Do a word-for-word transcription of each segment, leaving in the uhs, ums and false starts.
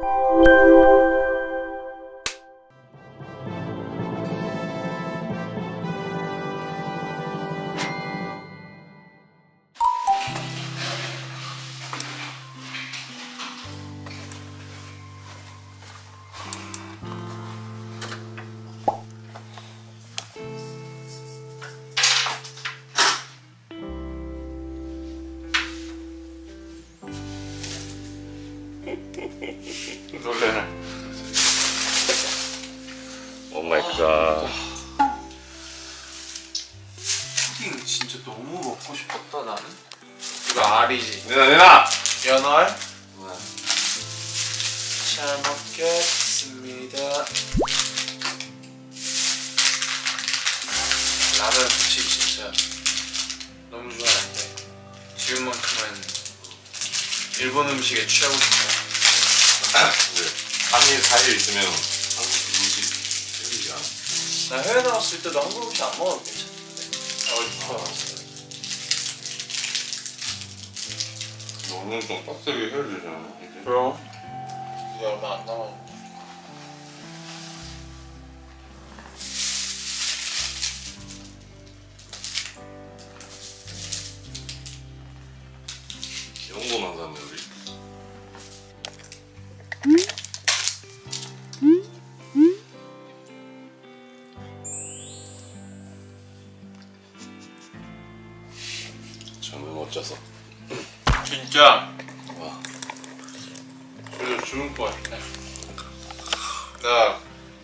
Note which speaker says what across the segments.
Speaker 1: 놀래라.
Speaker 2: 오 마이 갓.
Speaker 1: 푸딩 진짜 너무 먹고 싶었다 나는. 이거 알이지?
Speaker 2: 내놔 내놔!
Speaker 1: 연어? 잘 먹겠습니다. 라면 솔직히 진짜 너무 좋아하는데 지금만큼은 일본 음식에 취하고 싶어요.
Speaker 2: 삼 일 사 일 있으면 한국 음식 생기지 않아?
Speaker 1: 나 해외 나왔을 때도 한국 음식 안 먹어도 괜찮은데 어디서 나왔어요?
Speaker 2: 너는 좀 빡세게 해야 되잖아 이제.
Speaker 1: 그럼 이제 얼마 안 남았는데.
Speaker 2: 이런 거만 사면 우리 저는 어째서
Speaker 1: 진짜
Speaker 2: 와
Speaker 1: 그래도 죽을 것 같아. 나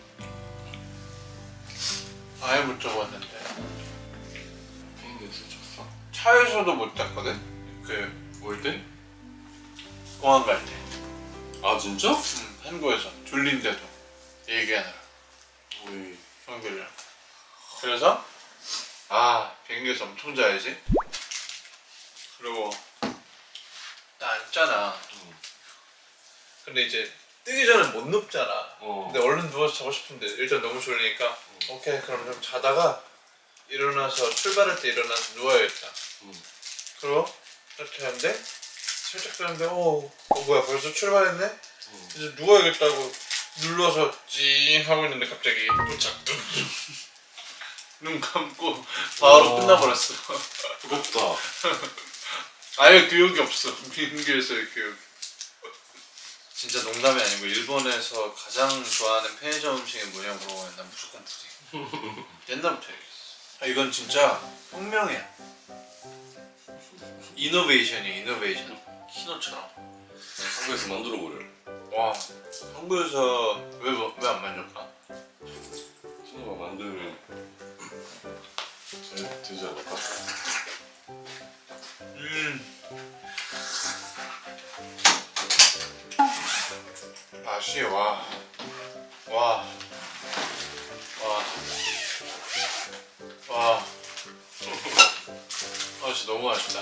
Speaker 1: 아예 못 적었는데
Speaker 2: 비행기에서 쳤어?
Speaker 1: 차에서도 못 잤거든? 그
Speaker 2: 올 때?
Speaker 1: 공항 갈 때.
Speaker 2: 아 진짜?
Speaker 1: 응, 한국에서 졸린데도 얘기하느라
Speaker 2: 오이
Speaker 1: 형들이랑. 그래서 아 비행기에서 엄청 자야지. 그리고 나 앉잖아.
Speaker 2: 응.
Speaker 1: 근데 이제 뜨기 전에 못 눕잖아.
Speaker 2: 어.
Speaker 1: 근데 얼른 누워서 자고 싶은데 일단 너무 졸리니까 응. 오케이 그럼 좀 자다가 일어나서 출발할 때 일어나서 누워야겠다.
Speaker 2: 응.
Speaker 1: 그리고 이렇게 하는데 살짝 자는데 어, 어 뭐야 벌써 출발했네?
Speaker 2: 응.
Speaker 1: 이제 누워야겠다고 눌러서 찡 하고 있는데 갑자기 도착 눈 감고 바로
Speaker 2: 어.
Speaker 1: 끝나버렸어.
Speaker 2: 부럽다.
Speaker 1: 아예 기억이 없어. 비행기에서의 기억. 진짜 농담이 아니고 일본에서 가장 좋아하는 편의점 음식이 뭐냐고 물어보면 난 무조건 푸딩. 옛날부터 얘기했어. 아, 이건 진짜 혁명이야. 이노베이션이야 이노베이션. 키노처럼.
Speaker 2: 한국에서 만들어 보려.
Speaker 1: 와 한국에서 왜 왜 안 만들까?
Speaker 2: 친구가 만들면 되, 되지 않을까?
Speaker 1: 음 맛이 와 와 와 와 아 진짜 너무 맛있다.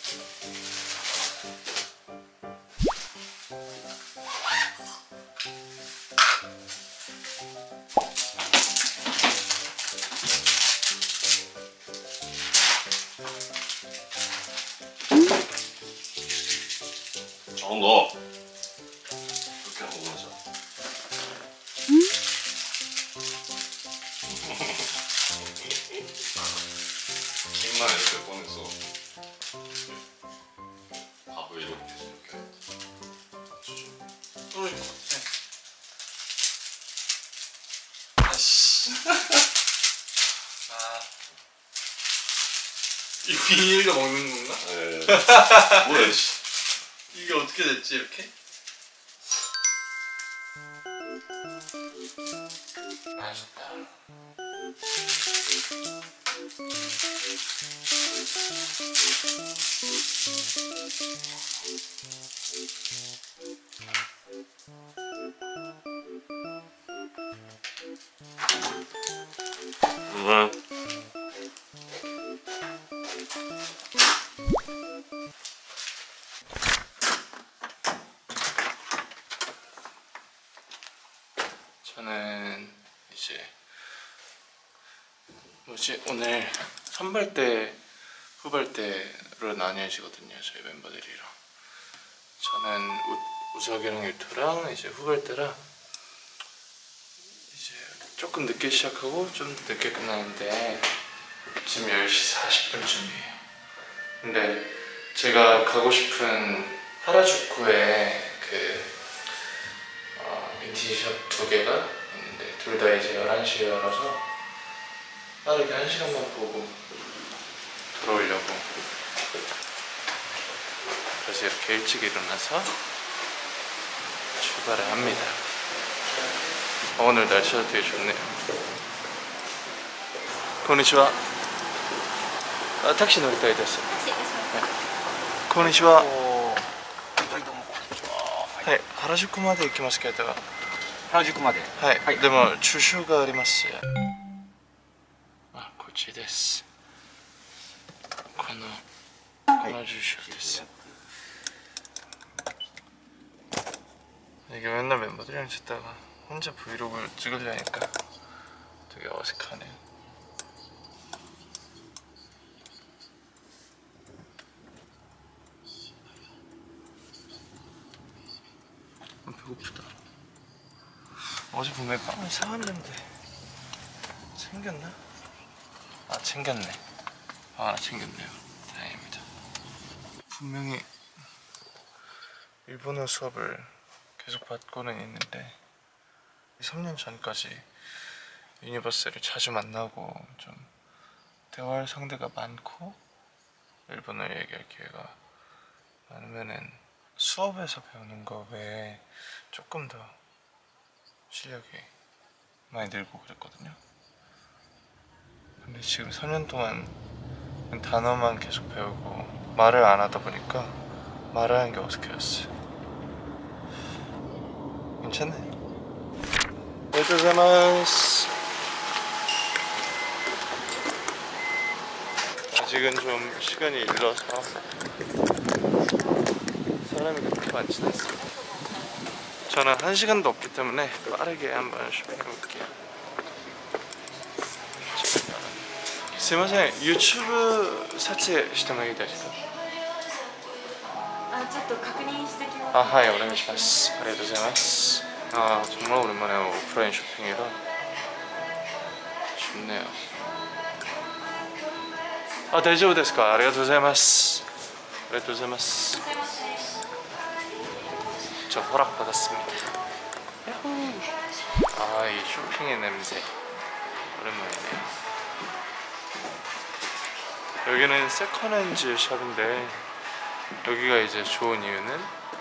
Speaker 2: 저건 너 이렇게 하고 맞아. 킹만 이렇게 꺼냈어. 밥을 이렇게 이렇게.
Speaker 1: 떨어질 것 같아. 아씨. 아. 이 비닐로 먹는 건가?
Speaker 2: 에 뭐야 씨.
Speaker 1: 이게 어떻게 됐지 이렇게? 맛있다.
Speaker 2: 응.
Speaker 1: 저는 이제 뭐지 오늘 선발대 후발대로 나뉘어지거든요 저희 멤버들이랑. 저는 우,
Speaker 3: 우석이랑 유토랑 이제 후배들랑 이제 조금 늦게 시작하고 좀 늦게 끝나는데 지금 열 시 사십 분쯤이에요. 근데 제가 가고 싶은 하라주쿠에 그 어, 빈티지숍 두 개가 있는데 둘 다 이제 열한 시에 열어서 빠르게 한 시간만 보고 들어오려고. 그래서 이렇게 일찍 일어나서 출발을 합니다. 어, 오늘 날씨가 되게 좋네요. konnichiwa. 아, 택시乗りたいです. 네. konnichiwa. はい、原宿まで行きますけど。
Speaker 4: 原宿まで。
Speaker 3: はい、
Speaker 4: はい
Speaker 3: でも駐車があります。あ、こっちです。このこの住所です。 이게 맨날 멤버들이랑 찍다가 혼자 브이로그를 찍으려니까 되게 어색하네요. 배고프다. 어제 분명히 빵을 사왔는데 챙겼나? 아, 챙겼네. 아, 하나 챙겼네요. 다행입니다. 분명히 일본어 수업을 계속 받고는 있는데 삼 년 전까지 유니버스를 자주 만나고 좀 대화할 상대가 많고 일본어 얘기할 기회가 많으면은 수업에서 배우는 거 외에 조금 더 실력이 많이 늘고 그랬거든요. 근데 지금 삼 년 동안 단어만 계속 배우고 말을 안 하다 보니까 말을 하는 게 어색해졌어요. 괜찮네. 고생하셨습니다. 아직은 좀 시간이 일러서 사람이 그렇게 많진 않습니다. 저는 한 시간도 없기 때문에 빠르게 한번 쇼핑해 볼게요. すいません、YouTube 撮影してもいいですか？
Speaker 5: あ、ちょっと確認してきます。
Speaker 3: 아, 하이, 오네가시마스. 아리가토고자이마스. 아, 정말 오랜만에 오프라인 쇼핑이라 좋네요. 아, 대丈夫ですか? 아리가토고자이마스. 아리가토고자이마스. 저 허락 받았습니다. 야호. 아, 이 쇼핑의 냄새 오랜만이네요. 여기는 세컨핸즈 샵인데 여기가 이제 좋은 이유는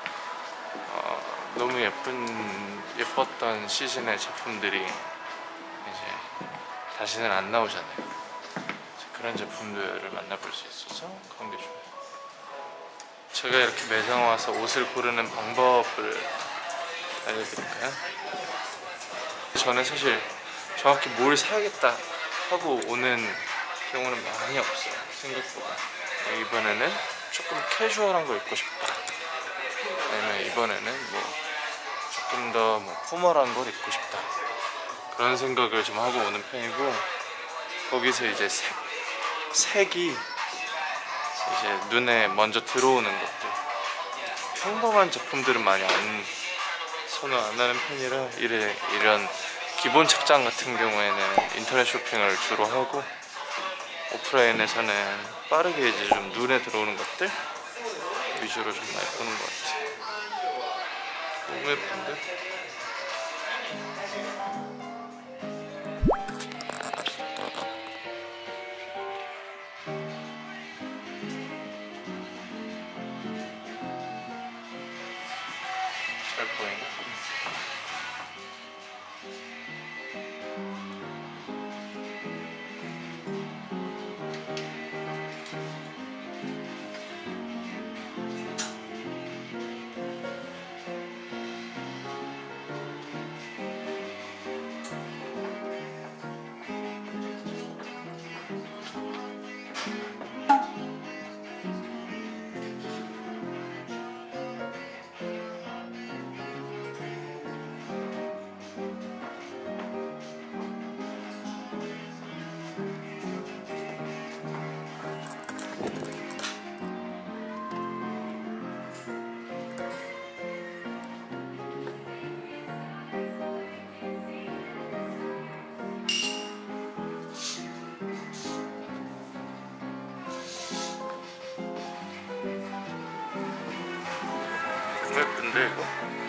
Speaker 3: 어, 너무 예쁜 예뻤던 시즌의 제품들이 이제 다시는 안 나오잖아요. 그런 제품들을 만나볼 수 있어서 그런 게 좋아요. 제가 이렇게 매장 와서 옷을 고르는 방법을 알려드릴까요? 저는 사실 정확히 뭘 사야겠다 하고 오는 경우는 많이 없어요. 생각보다. 이번에는 조금 캐주얼한 거 입고 싶다. 아니면 이번에는 뭐 조금 더 뭐 포멀한 걸 입고 싶다. 그런 생각을 좀 하고 오는 편이고, 거기서 이제 색, 색이 이제 눈에 먼저 들어오는 것들, 평범한 제품들은 많이 안 선호 안 하는 편이라 이래, 이런 기본 착장 같은 경우에는 인터넷 쇼핑을 주로 하고, 오프라인에서는 빠르게 이제 좀 눈에 들어오는 것들 위주로 좀 많이 보는 것 같아요. 너무 예쁜데? 잘 보이네. 예쁜데 이거?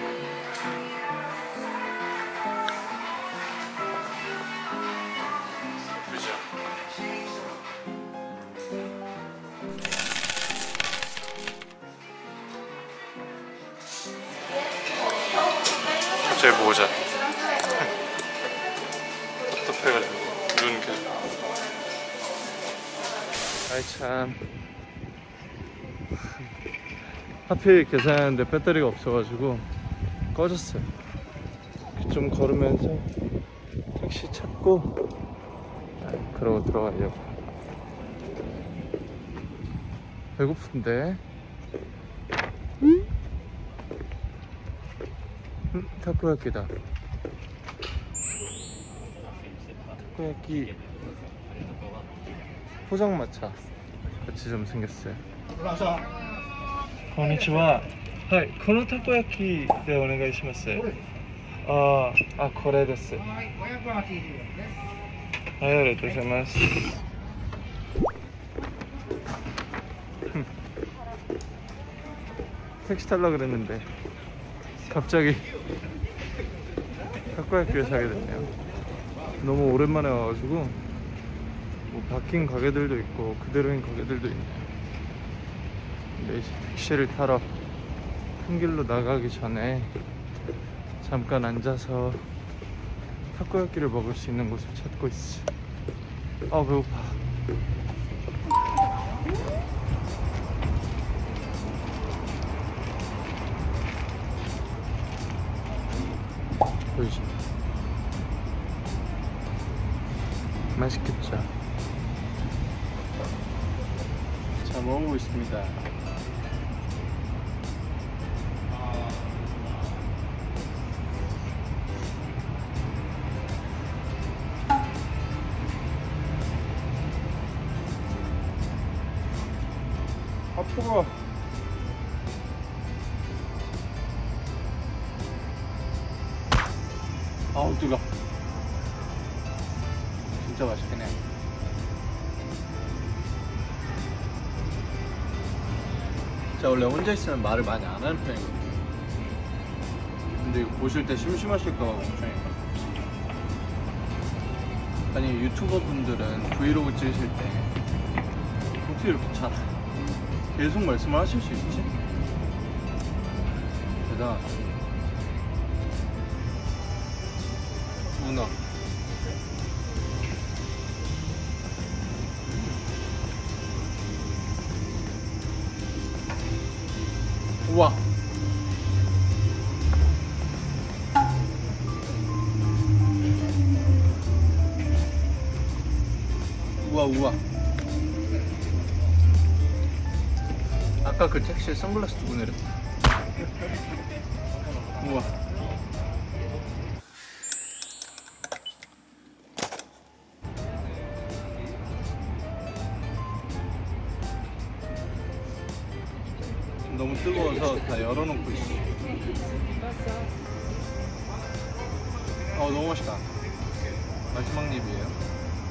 Speaker 3: 그죠? 갑자기 모자 답답해가지고 눈 계속. 아이 참 하필 계산하는데 배터리가 없어가지고 꺼졌어요. 좀 걸으면서 택시 찾고 그러고 들어가려고. 배고픈데? 음? 음, 타코야끼다. 타코야끼 포장마차 같이 좀 생겼어요. konnichiwa. 하이, このたこ焼きでお願いします。ああ、これです。はい、ありがとうございます。택시 타려고 그랬는데 갑자기 타코야끼를 사게 됐네요. 너무 오랜만에 와가지고 뭐 바뀐 가게들도 있고 그대로인 가게들도 있네요. 근데 이제 택시를 타러 큰 길로 나가기 전에 잠깐 앉아서 타코야끼를 먹을 수 있는 곳을 찾고 있어. 아 배고파. 보이죠? 맛있겠죠? 자, 먹어보고 있습니다. 아, 뜨거워. 아우, 뜨거워. 진짜 맛있긴 해. 제가 원래 혼자 있으면 말을 많이 안 하는 편이거든요. 근데 이거 보실 때 심심하실까봐 걱정해요. 아니 유튜버 분들은 브이로그 찍으실 때 어떻게 이렇게 잘 계속 말씀을 하실 수 있지? 대단하다. 문어. 우와. 우와 우와. 아까 그 택시에 선글라스 두고 내렸다. 우와. 너무 뜨거워서 다 열어놓고 있어. 어 너무 맛있다. 마지막 립이에요.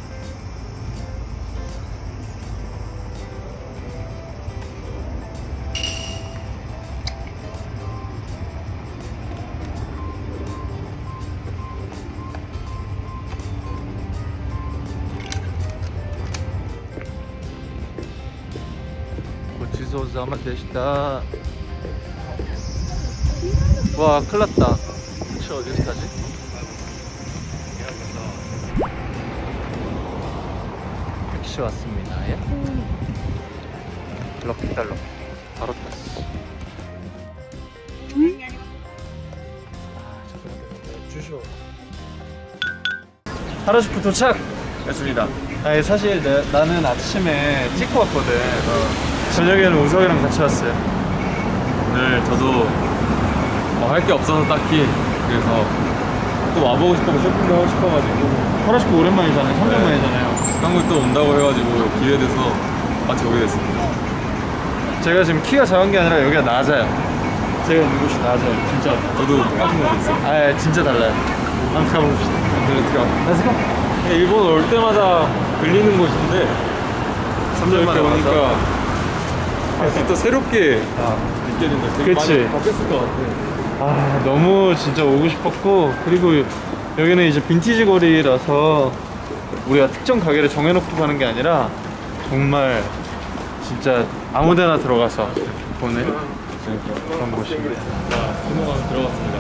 Speaker 3: 고치소자마 되시다. 와 큰일났다. 저 어디서 타지? 택시 왔습니다. 예? 럭키다 럭키. 바로 탔어. 아 잠깐만 주쇼. 하라주쿠 도착! 했습니다. 아니 사실 내, 나는 아침에 찍고 왔거든. 어. 저녁에는 우석이랑 같이 왔어요.
Speaker 2: 오늘 저도 뭐 할 게 없어서 딱히 그래서 또 와보고 싶고 쇼핑도 하고 싶어가지고
Speaker 3: 하라주쿠 오랜만이잖아요. 삼 년 만이잖아요.
Speaker 2: 한국 또 온다고 해가지고 기회돼서 같이 오게 됐습니다.
Speaker 3: 제가 지금 키가 작은 게 아니라 여기가 낮아요. 제가 있는 곳이 낮아요. 진짜.
Speaker 2: 저도 똑같은 거 있어요.
Speaker 3: 아 진짜 달라요. 한번 가봅시다.
Speaker 2: 렛츠고.
Speaker 3: 렛츠고.
Speaker 2: 일본 올 때마다 들리는 곳인데
Speaker 3: 삼 년 만에
Speaker 2: 이렇게 오니까
Speaker 3: 와서
Speaker 2: 다시 또 새롭게
Speaker 3: 아.
Speaker 2: 느껴야 된다. 되게
Speaker 3: 그치?
Speaker 2: 많이 바뀌었을 것 같아.
Speaker 3: 아 너무 진짜 오고 싶었고, 그리고 여기는 이제 빈티지 거리라서 우리가 특정 가게를 정해놓고 가는 게 아니라 정말 진짜 아무데나 들어가서 이렇게 보는 그런 곳입니다.
Speaker 2: 자, 분호가 들어갔습니다.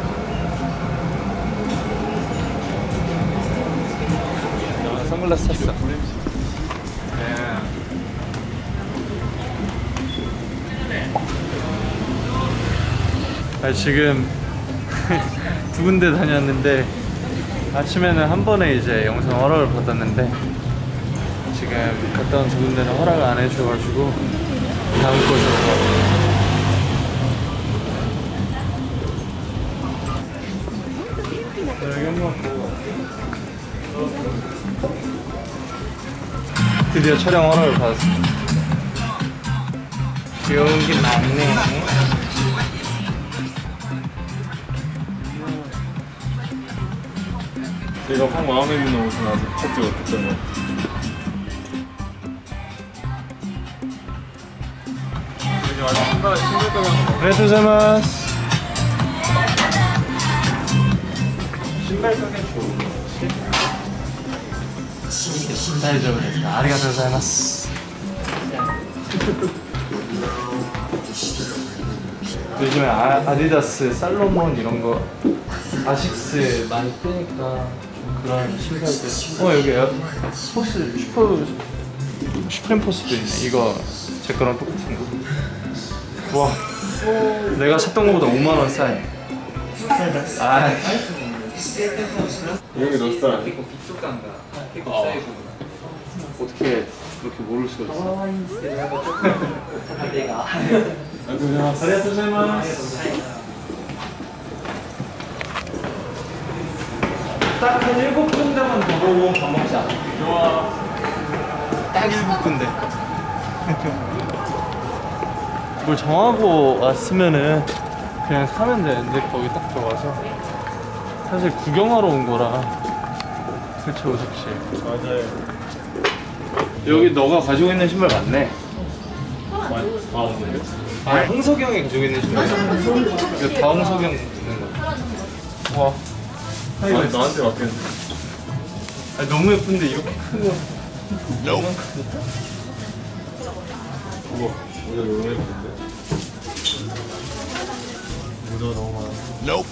Speaker 3: 아, 선글라스 샀어. 아, 지금 두 군데 다녔는데 아침에는 한 번에 이제 영상 허락을 받았는데 지금 갔다 온 두 군데는 허락을 안 해줘가지고 다음 곳으로 가고. 여기 한번 드디어 촬영 허락을 받았습니다. 귀여운 게 많네.
Speaker 2: 제가 확 마음에 드는 옷은 아직 찾지 못했던 것 같아요. 여기 완전 신발, 신발 가방.
Speaker 3: 아리가토고자이마스. 신발 가게 좋은 신발점을 했다. 아리가토고자이마스. 요즘에 아, 아디다스, 살로몬 이런 거, 아식스 많이 뜨니까 좀 그런 신발들. 어 여기 에어 포스 슈퍼 슈프림 포스도 있네. 이거 제 거랑 똑같은 거. 와, 내가 샀던 거보다 오만 원 싸네. 아,
Speaker 2: 여기 너 스타일.
Speaker 3: 어떻게 그렇게 모를 수가 있어?
Speaker 2: 아리가토고자이마스.
Speaker 3: 딱 한 일곱 군데만 더 보고 밥 먹자.
Speaker 2: 좋아.
Speaker 3: 딱 일곱 군데. 뭘 정하고 왔으면은 그냥 사면 되는데 거기 딱 들어가서 사실 구경하러 온 거라. 그쵸, 오석씨?
Speaker 2: 맞아요.
Speaker 3: 여기 너가 가지고 있는 신발 맞네.
Speaker 2: 아, 없는데?
Speaker 3: 아, 홍석이 형이 가지고 있는 신발. 이거 다 홍석이 형 듣는 거. 와.
Speaker 2: 아니, 나한테 맡겼는데.
Speaker 3: 아니, 너무 예쁜데 이렇게 큰 거. 너무
Speaker 2: 우와, 모자 너무 예쁜데. 모자가 너무 많아.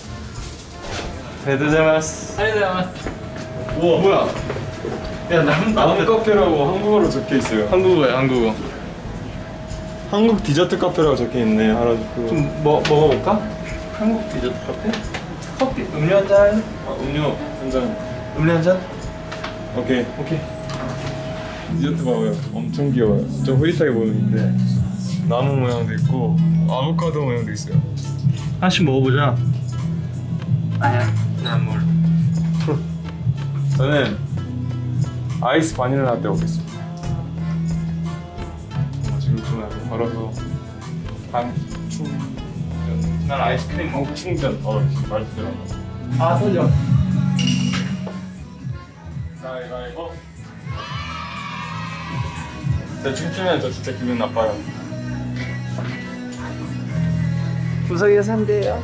Speaker 3: 베드데마스.
Speaker 4: 아리가토고자이마스.
Speaker 3: 우와, 뭐야? 야, 남,
Speaker 2: 나무 카페라고 한국어로 적혀 있어요.
Speaker 3: 한국어야, 한국어.
Speaker 2: 한국 디저트 카페라고 적혀 있네. 하라주쿠.
Speaker 3: 좀 뭐, 먹어볼까? 한국 디저트 카페? 커피, 음료 한 잔?
Speaker 2: 아, 음료 한 잔.
Speaker 3: 음료 한 잔?
Speaker 2: 오케이.
Speaker 3: 오케이.
Speaker 2: 디저트 봐봐요. 엄청 귀여워요. 좀 흐릿하게 보이는데 나무 모양도 있고 아보카도 모양도 있어요.
Speaker 3: 하나씩 먹어보자. 아니야, 난 몰라.
Speaker 2: 저는 아이스 바닐라 라떼 먹겠습니다. 어, 지금 좀 약간 걸어서 반 충전.
Speaker 3: 난 아이스크림 먹고.
Speaker 2: 어, 충전. 어, 지금 말대로.
Speaker 3: 아, 설정.
Speaker 2: 가위바위보. 저 춤추면 저 진짜 기분 나빠요.
Speaker 3: 구석이가 산대요.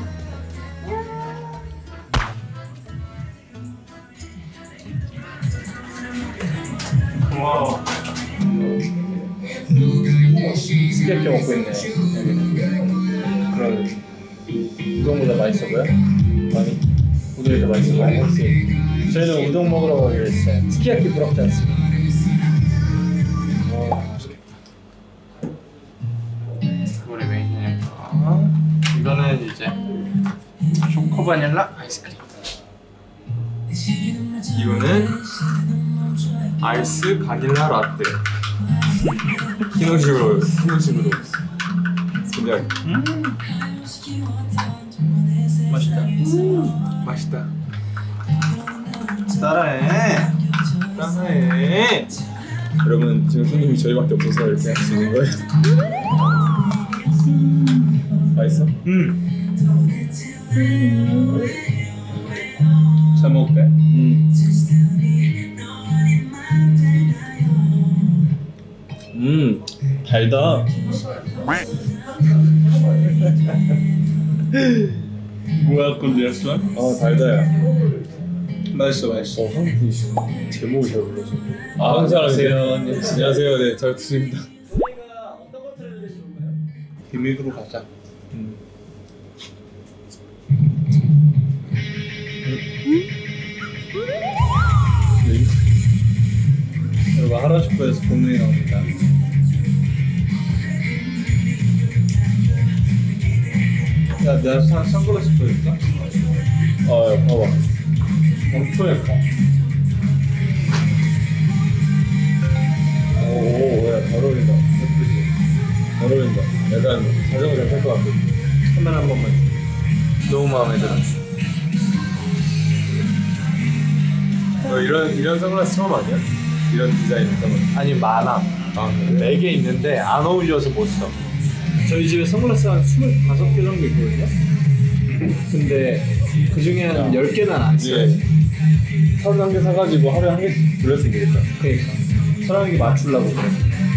Speaker 2: 고마워.
Speaker 3: 스테이크 먹고 있네. 그럼 우동보다 맛있어 보여? 아니, 우동이 더 맛있어 보여? 혹시 저희는 우동 먹으러 가기로 했어요. 스키야키 부럽지 않습니다. 우리 메인이니까 이거는 이제 초코 바닐라 아이스크림.
Speaker 2: 이거는 아이스 바닐라 라떼. 기능식으로, 기능식으로. 그냥
Speaker 3: 음, 맛있다. 음,
Speaker 2: 맛있다.
Speaker 3: 따라해.
Speaker 2: 짠해. 여러분 지금 손님이 저희밖에 없어서 이렇게 할 수 있는 거예요. 맛있어?
Speaker 3: 음.
Speaker 2: 잘 먹을게. 음. 음, 달다. 뭐야 그 리액션? 아 달다야.
Speaker 1: 맛있어 맛있어.
Speaker 2: 어 한국 분이시네. 제목을 잘 몰라서. 아 한국 사람이세요? 안녕하세요. 네 잘 듣습니다.
Speaker 1: 비밀으로 가자.
Speaker 2: 음.
Speaker 1: 여러분 하라주쿠에서 본능이 나옵니다. 야 내가 산 선글라스 보여줄까?
Speaker 2: 아 야, 봐봐. 엄청 예뻐. 오야 잘 어울린다. 예쁘지? 잘 어울린다. 약간 자전거 잘 탈 것 같아.
Speaker 1: 카메라 한 번만 줘. 너무 마음에 들어.
Speaker 2: 너 이런 이런 선글라스 처음 아니야? 이런 디자인 선글라스.
Speaker 1: 아니 많아.
Speaker 2: 아
Speaker 1: 네 개 있는데 안 어울려서 못 써. 저희 집에 선글라스 한 스물다섯 개 정도 있거든요. 근데 그 중에 한 열 개는 안 써요.
Speaker 2: 선 한 개 사가지고 하루에 한 개씩 돌렸으면 되겠다.
Speaker 1: 그러니까 사람에게 맞추려고 그래.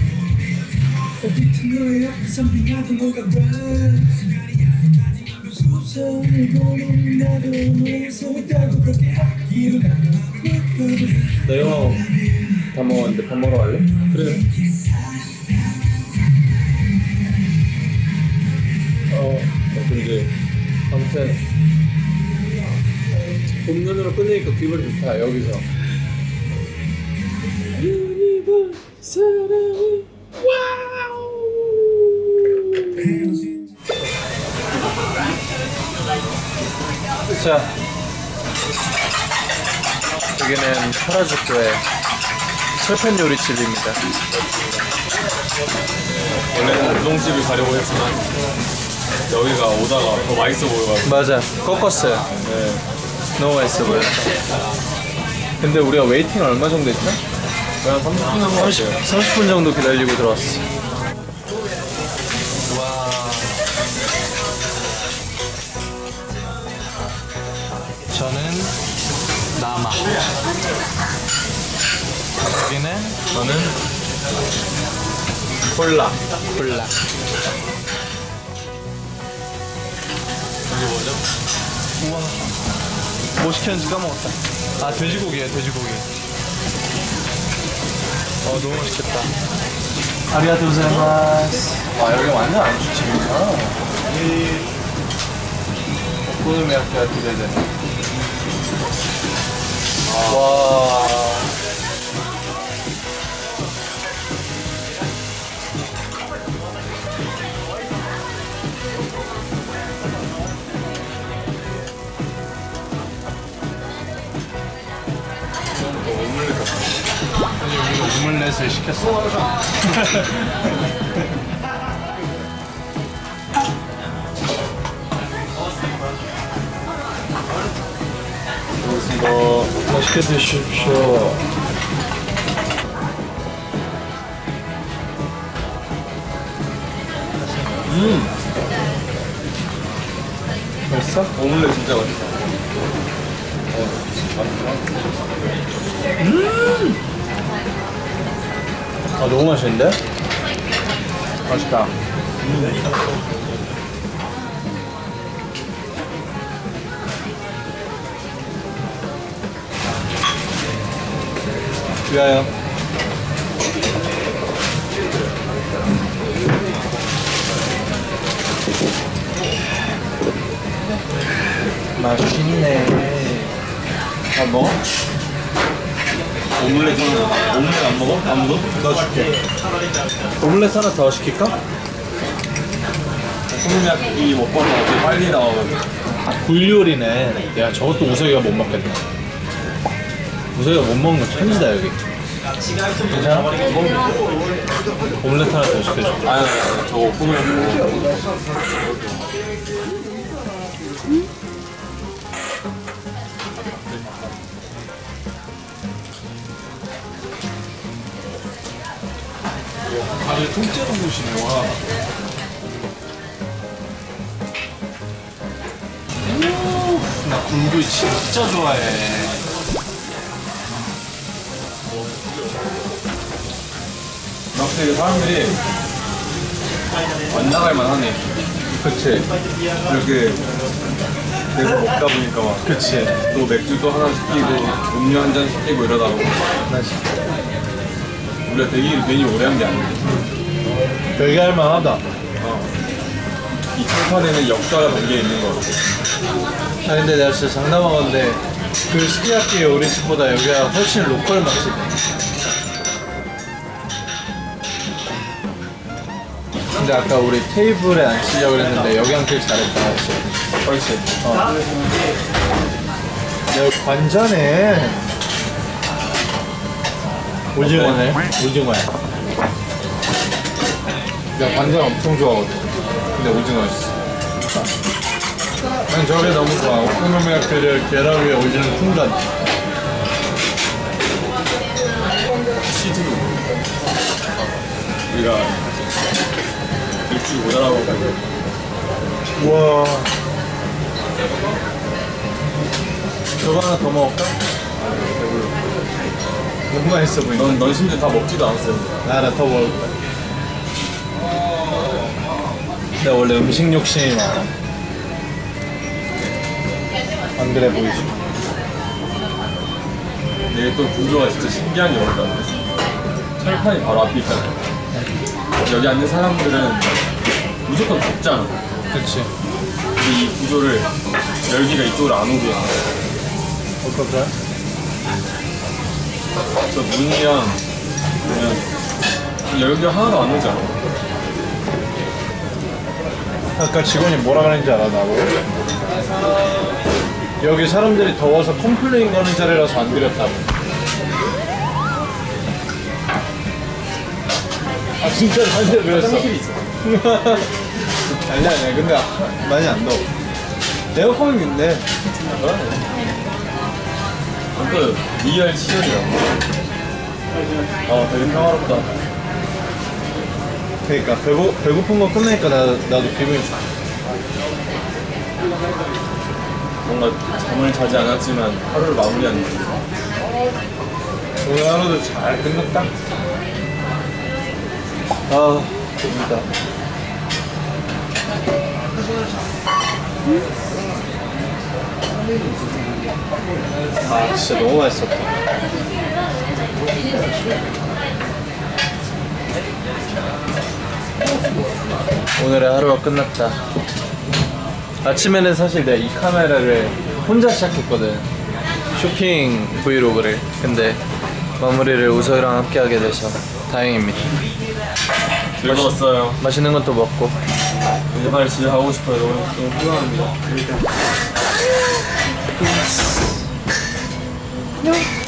Speaker 2: 나 영화 다 먹었는데 밥 먹으러 갈래? 그래. 어, 그럼 이제
Speaker 1: 아무튼 봄눈으로 끝내니까 기분 좋다 여기서. 자, 여기는 하라주쿠의 철판 요리집입니다.
Speaker 2: 원래는 우동집을 가려고 했지만 여기가 오다가 더 맛있어 보여가지고.
Speaker 1: 맞아, 꺾었어요.
Speaker 2: 네.
Speaker 1: 너무 맛있어 보였어. 근데 우리가 웨이팅 얼마 정도 했나?
Speaker 2: 그냥 삼십 분 한거 같아요.
Speaker 1: 삼십 분 정도 기다리고 들어왔어. 와. 저는 남아. 여기는
Speaker 2: 저는
Speaker 1: 콜라. 콜라.
Speaker 2: 이게 뭐죠?
Speaker 1: 우와. 뭐 시켰는지 까먹었다. 아, 돼지고기야, 돼지고기. 어, 너무 맛있겠다. 아리가토 고자이마스. 아, 여기 완전 안주집이구나. 이 오코노미야키가 기대되네. 아. 와. 아니 우리가 오믈렛을 시켰어.
Speaker 2: 고맙습니다.
Speaker 1: 맛있게 드십시오.
Speaker 2: 음!
Speaker 1: 맛있어?
Speaker 2: 오믈렛 진짜 맛있다. 어,
Speaker 1: 음! 아 너무 맛있는데? 맛있다. 위하여. 맛있네. 아 먹어?
Speaker 2: 오믈렛 하나, 오믈렛 안 먹어? 아무도?
Speaker 1: 더 줄게. 오믈렛 하나 더 시킬까?
Speaker 2: 오코노미야키 먹방이 되게 빨리 나와가지고.
Speaker 1: 굴요리네. 야 저것도 우석이가 못 먹겠다. 우석이가 못 먹는 거 천지다 여기. 괜찮아? 오믈렛 하나 더 시켜줘.
Speaker 2: 아니, 아니, 아니, 저거 오코노미야키 먹어.
Speaker 1: 다들 통째로 보시네. 와. 오, 나 굴구이 진짜 좋아해.
Speaker 2: 확실히 사람들이 안 나갈 만하네. 그치. 이렇게 계속 먹다 보니까 막
Speaker 1: 그치.
Speaker 2: 또 맥주 또 하나 시키고 음료 한 잔 시키고 이러다 보고
Speaker 1: 맞아.
Speaker 2: 우리가 되게 괜히 오래 한 게 아니야.
Speaker 1: 되게 할만하다.
Speaker 2: 어. 이 철판에는 역사가 담겨 있는 거.
Speaker 1: 아 근데 내가 진짜 장담하건데 그 스키야키 우리집보다 여기가 훨씬 로컬 맛이네. 근데 아까 우리 테이블에 앉히려고 했는데 여기 앉길 잘했다.
Speaker 2: 훨씬.
Speaker 1: 어. 여기 관자네. 오징어네. 오징어야. 내가 관자 엄청 좋아하거든. 근데 오징어였어. 난 저게 너무 좋아. 오코노미야키를 계란 위에 올리는 순간.
Speaker 2: 치즈. 우리가 일찍 오더라고.
Speaker 1: 우와. 저거 하나 더 먹을까? 너무 맛있어 보인다.
Speaker 2: 넌, 넌 심지어 다 먹지도 않았어.
Speaker 1: 나 하나 더 먹을 거야. 내가 원래 음식 욕심이 많아. 안 그래 보이지?
Speaker 2: 이게 또 구조가 진짜 신기한 게 뭐다. 철판이 바로 앞에 있잖아. 여기 앉는 사람들은 무조건 덥잖아.
Speaker 1: 그치.
Speaker 2: 근데 이 구조를 열기가 이쪽으로 안 오게 해.
Speaker 1: 어떨까?
Speaker 2: 저 문이랑 보면 열기가 하나도 안 오잖아.
Speaker 1: 아까 직원이 뭐라 그랬는지 알아, 나보고? 여기 사람들이 더워서 컴플레인 거는 자리라서 안 드렸다고. 아 진짜 나한테 그랬어.
Speaker 2: 화장실이 있어.
Speaker 1: 아니야 아니야 근데 아- 많이 안 더워. 에어컨은 있네.
Speaker 2: 그 리얼 치열이라고. 아 되게 평화롭다.
Speaker 1: 그러니까 배고, 배고픈 거 끝내니까 나, 나도 기분이 좋아.
Speaker 2: 뭔가 잠을 자지 않았지만 하루를 마무리하는 느낌.
Speaker 1: 오늘 하루도 잘 끝났다. 아 좋다. 아 진짜 너무 맛있었다. 오늘의 하루가 끝났다. 아침에는 사실 내가 이 카메라를 혼자 시작했거든. 쇼핑 브이로그를. 근데 마무리를 우서이랑 함께 하게 돼서 다행입니다.
Speaker 2: 즐거웠어요.
Speaker 1: 맛있는 것도 먹고.
Speaker 2: 이제 빨리 집에 가고 싶어요. 너무, 너무 피곤합니다.
Speaker 1: 네.